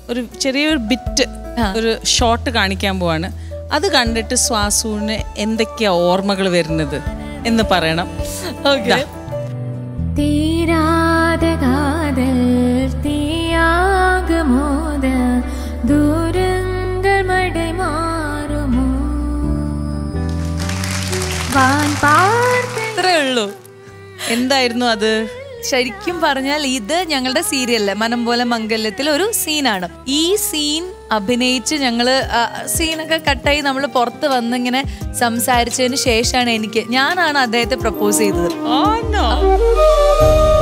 ഒരു ചെറിയൊരു ബിറ്റ്, ഒരു ഷോട്ട് കാണിക്കാൻ പോവാണ്. അത് കണ്ടിട്ട് സ്വാസുവിന് എന്തൊക്കെയാ ഓർമ്മകൾ വരുന്നത് എന്ന് പറയണം. തീരാതെ കാതൽ തീയാകുമോദ ദൂരങ്ങൾ മടை മാറുമോ വാൻ ഇത്രേ ഉള്ളൂ. എന്തായിരുന്നു അത്? ശരിക്കും പറഞ്ഞാൽ ഇത് ഞങ്ങളുടെ സീരിയലില് മനം പോലെ മംഗല്യത്തിൽ ഒരു സീനാണ്. ഈ സീൻ അഭിനയിച്ച് ഞങ്ങള് സീനൊക്കെ കട്ടായി നമ്മൾ പുറത്ത് വന്നിങ്ങനെ സംസാരിച്ചതിന് ശേഷമാണ് ഞാനാണ് അദ്ദേഹത്തെ പ്രപ്പോസ് ചെയ്തത്.